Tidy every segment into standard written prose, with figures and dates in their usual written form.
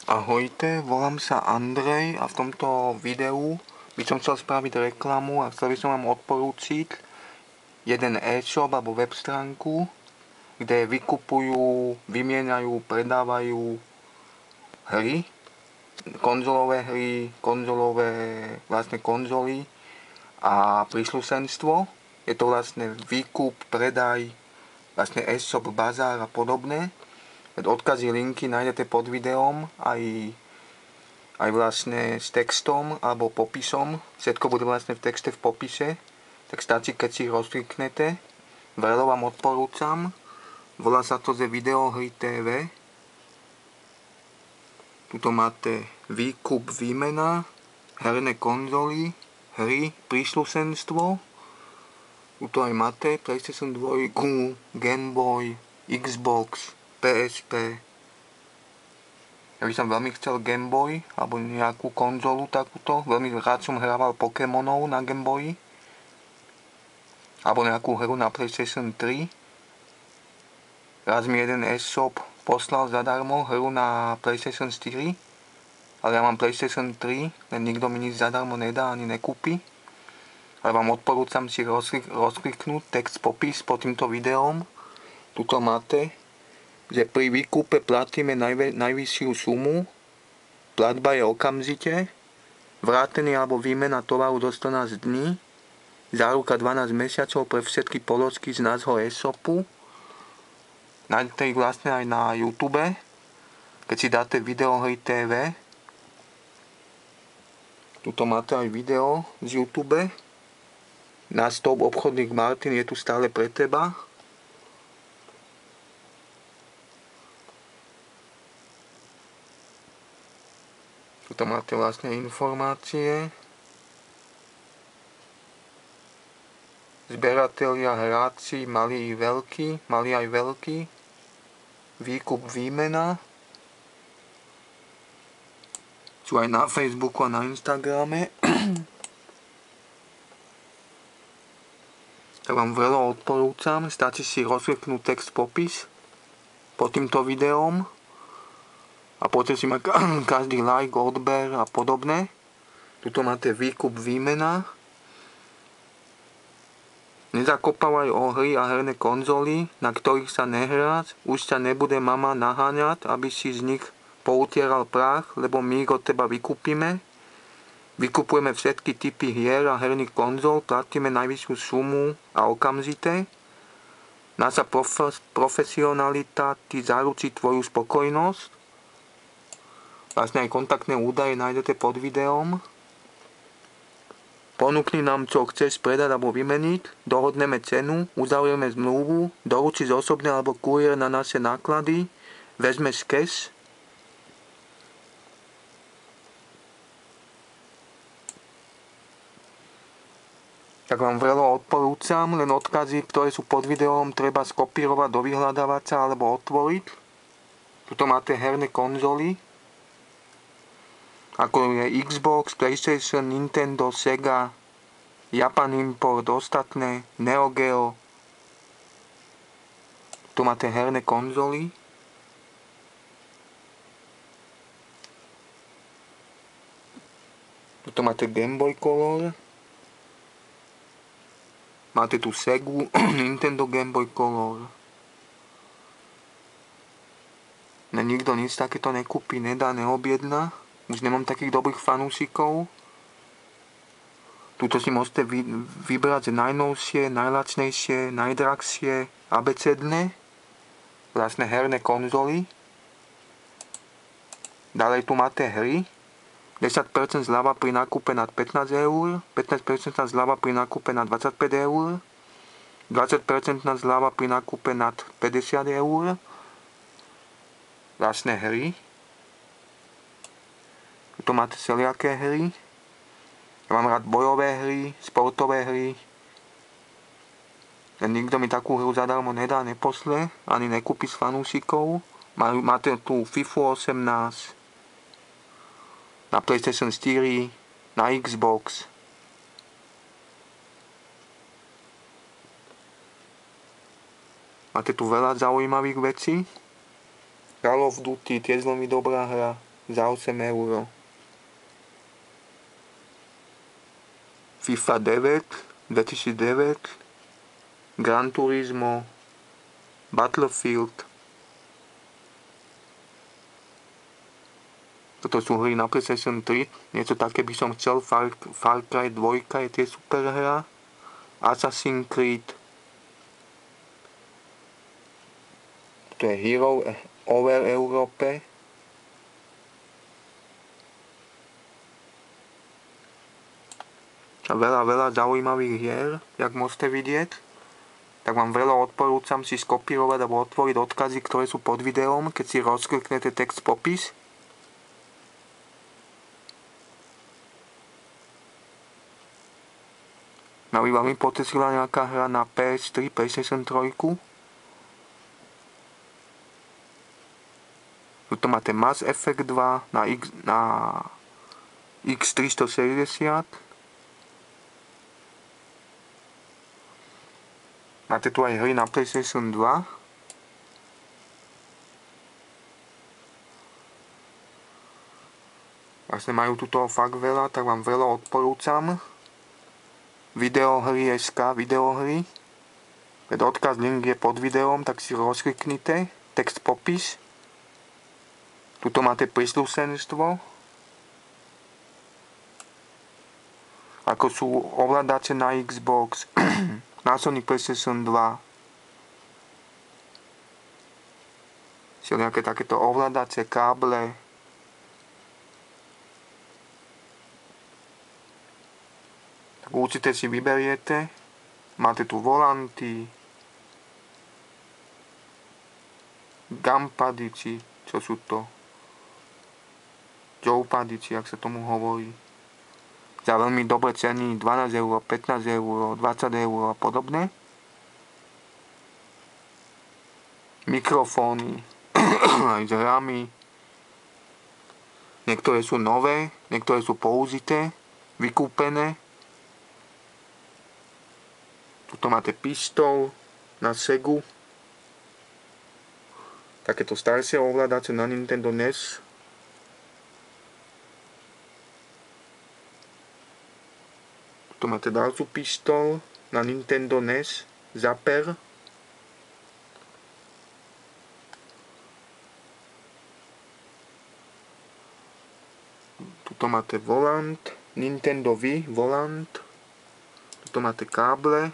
Ahojte, volám sa Andrej a v tomto videu by som chcel spraviť reklamu a chcel by som vám odporúčiť jeden e-shop alebo web stránku, kde vykupujú, vymieňajú, predávajú hry, konzolové hry, konzoly a príslušenstvo. Je to vlastne výkup, predaj, vlastne e-shop, bazár a podobné. Odkazy, linky nájdete pod videom aj vlastne s textom alebo popisom. Všetko bude vlastne v texte v popise. Tak stačí, keď si rozkliknete. Veľmi vám odporúčam. Volá sa to The Video Hry TV. Tuto máte výkup, výmena, herné konzoly, hry, príslušenstvo. Tuto aj máte PlayStation 2, Game Boy, Xbox, PSP. Ja by som veľmi chcel Game Boy alebo nejakú konzolu takúto. Veľmi rád som hrával Pokémonov na Game Boy. Alebo nejakú hru na PlayStation 3. Raz mi jeden e-shop poslal zadarmo hru na PlayStation 4. Ale ja mám PlayStation 3, len nikto mi nič zadarmo nedá ani nekúpi. Ale vám odporúčam si rozkliknúť text popis pod týmto videom. Tuto máte, že pri výkupe platíme najvyššiu sumu, platba je okamžite, vrátenie alebo výmena tovaru do 14 dní, záruka 12 mesiacov pre všetky položky z nášho e-shopu. Nájdete ich vlastne aj na YouTube, keď si dáte Video Hry TV. Tuto máte aj video z YouTube. Náš top obchodník Martin je tu stále pre teba. Tuto máte vlastne informácie. Zberatelia, hráči, malí aj veľkí. Výkup, výmena. Sú aj na Facebooku a na Instagrame. Tak vám veľmi odporúčam. Stačí si rozkliknúť text popis pod týmto videom. A poďte si mať každý like, odber a podobné. Tuto máte výkup, výmena. Nezakopávaj o hry a herné konzoly, na ktorých sa nehrá. Už sa nebude mama naháňať, aby si z nich poutieral prach, lebo my ich od teba vykúpime. Vykupujeme všetky typy hier a herných konzol, platíme najvyššiu sumu a okamžite. Naša profesionalita ti zaručí tvoju spokojnosť. Vlastne aj kontaktné údaje nájdete pod videom. Ponúkni nám, čo chceš predať alebo vymeniť, dohodneme cenu, uzavrieme zmluvu, doručíš osobne alebo kuriér na naše náklady, vezmeš cash. Tak vám veľmi odporúčam, len odkazy, ktoré sú pod videom, treba skopírovať do vyhľadávača alebo otvoriť. Tuto máte herné konzoly, ako je Xbox, PlayStation, Nintendo, Sega, Japan Import, ostatné, Neo Geo. Tu máte herné konzoly. Tu máte Game Boy Color. Máte tu Segu, Nintendo Game Boy Color. Nikto nič takéto nekúpi, nedá, neobjedná. Už nemám takých dobrých fanúšikov. Tuto si môžete vybrať najnovšie, najlacnejšie, najdrahšie, abecedné. Vlastne herné konzoly. Ďalej tu máte hry. 10% zľava pri nákupe nad 15 eur. 15% zľava pri nákupe nad 25 eur. 20% zľava pri nákupe nad 50 eur. Vlastne hry. Tu máte všelijaké hry. Ja mám rád bojové hry, sportové hry. Nikto mi takú hru zadarmo nedá, neposle, ani nekúpi s fanúšikov. Máte tu FIFA 18, na PlayStation 4, na Xbox. Máte tu veľa zaujímavých vecí. Call of Duty, tiež veľmi dobrá hra. za 8 €. FIFA 9, 2009, Gran Turismo, Battlefield. Toto sú hry na PlayStation 3, niečo také by som chcel, Far Cry 2 je tiež super hra, Assassin's Creed, to je Hero Over Europe, a veľa zaujímavých hier, jak môžete vidieť, tak vám veľa odporúčam si skopírovať alebo otvoriť odkazy, ktoré sú pod videom, keď si rozkliknete text popis. Aby vám potesila nejaká hra na PS3, PlayStation 3. Tu máte Mass Effect 2 na X360. Máte tu aj hry na PlayStation 2. Vlastne majú tu toho fakt veľa, tak vám veľa odporúčam. Videohry.sk, videohry. Odkaz, link je pod videom, tak si rozkliknite. Text popis. Tuto máte príslušenstvo. Ako sú ovládače na Xbox, na Sony PlayStation 2. Sú nejaké takéto ovládače, káble. Tak určite si vyberiete. Máte tu volanty, gampady, či čo sú to, joypady, či jak sa tomu hovorí. Za veľmi dobre ceny, 12 €, 15 €, 20 € a podobne. Mikrofóny, aj s hrami. Niektoré sú nové, niektoré sú použité, vykúpené. Tuto máte pistol na Segu. Takéto staršie ovládače na Nintendo NES. Tu máte ďalšiu pistol na Nintendo NES, Zapper. Tuto máte volant, Nintendo Wii volant. Tuto máte káble,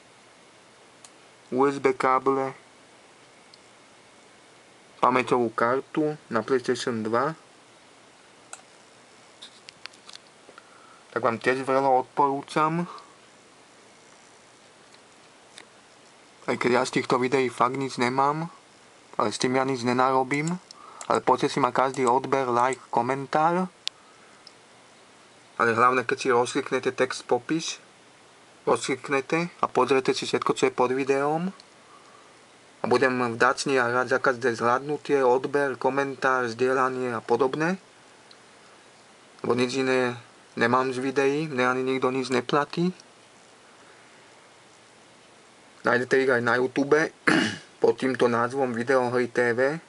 USB káble, pamäťovú kartu na PlayStation 2. Tak vám tiež veľa odporúčam. Aj keď ja z týchto videí fakt nič nemám, ale s tým ja nič nenarobím. Ale poďte si ma každý odber, like, komentár. Ale hlavne, keď si rozkliknete text popis, rozkliknete a pozrite si všetko, čo je pod videom. A budem vďačný a rád za každé zhľadnutie, odber, komentár, zdieľanie a podobne. Lebo nič iné nemám z videí, mne ani nikto nič neplatí. Nájdete ich aj na YouTube pod týmto názvom Videohry TV.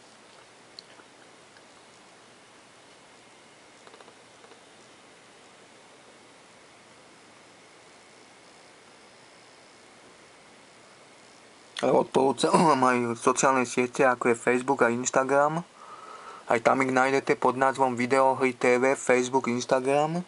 Odporúčam vám aj sociálne siete, ako je Facebook a Instagram. Aj tam ich nájdete pod názvom Videohry TV, Facebook, Instagram.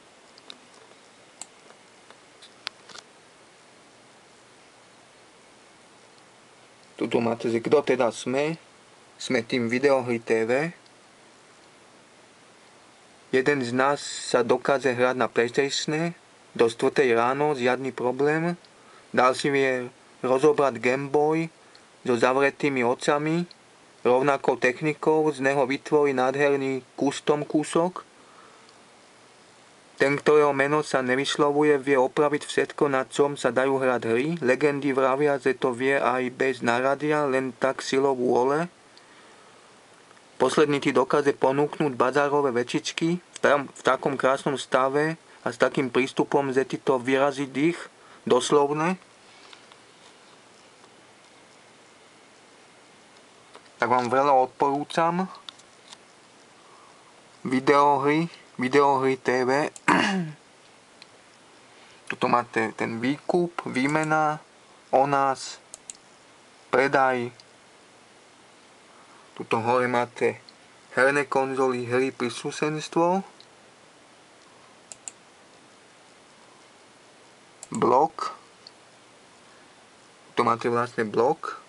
Tuto máte, že kto teda sme. Sme tým Videohry TV. Jeden z nás sa dokáže hrať na PlayStation do 4 ráno, žiadny problém. Ďalší vie rozobrať Game Boy so zavretými očami, rovnakou technikou, z neho vytvorí nádherný custom kúsok. Ten, ktorého meno sa nevyslovuje, vie opraviť všetko, na čom sa dajú hrať hry. Legendy vravia, že to vie aj bez naradia, len tak silou vôle. Posledný ti dokáže ponúknuť bazárové večičky v takom krásnom stave a s takým prístupom, že ti to vyrazí dých, doslovne. Tak vám veľa odporúčam. videohry TV. Tuto máte ten výkup, výmena, o nás, predaj. Tuto hore máte herné konzoly, hry, príslušenstvo. Blok. Tu máte vlastne blok.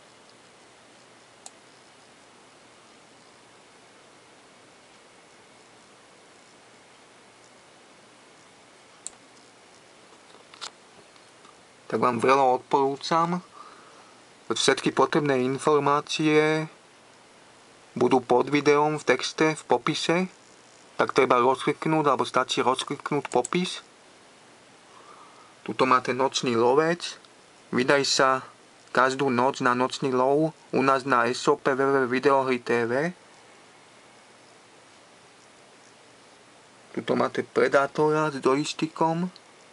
Tak vám veľa odporúčam. Všetky potrebné informácie budú pod videom v texte, v popise. Tak treba rozkliknúť, alebo stačí rozkliknúť popis. Tuto máte nočný lovec. Vydaj sa každú noc na nočný lov u nás na e-shope www.videohry.tv. Tuto máte Predátora s joystickom.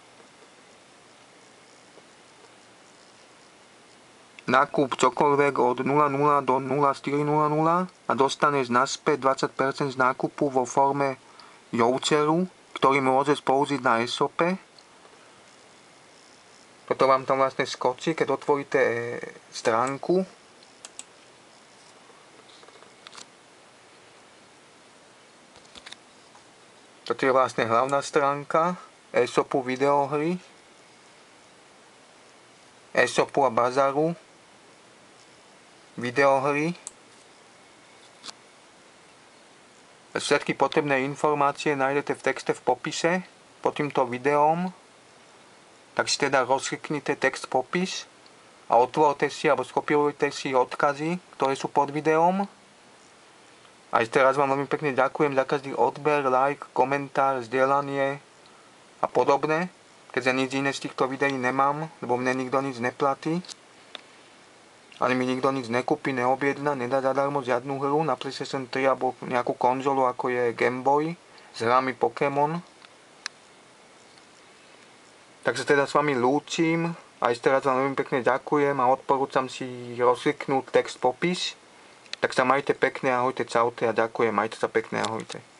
Nákup čokoľvek od 00 do 0400 a dostaneš naspäť 20% z nákupu vo forme voucheru, ktorý môžeš použiť na e-shope. Toto vám tam vlastne skočí, keď otvoríte stránku. Toto je vlastne hlavná stránka e-shopu videohry, e-shopu a bazaru videohry. Všetky potrebné informácie nájdete v texte v popise pod týmto videom. Tak si teda rozkliknite text popis a otvorte si alebo skopírujte si odkazy, ktoré sú pod videom. A teraz vám veľmi pekne ďakujem za každý odber, like, komentár, zdieľanie a podobné, keďže nič iné z týchto videí nemám, lebo mne nikto nič neplatí. Ani mi nikto nič nekúpi, neobjedná, nedá zadarmo žiadnu hru na PlayStation 3 alebo nejakú konzolu ako je Game Boy s hrami Pokémon. Takže teda s vami lúčim a ešte raz vám veľmi pekne ďakujem a odporúčam si rozkliknúť text popis. Tak sa majte pekne, ahojte, čaute a ďakujem, majte sa pekne, ahojte.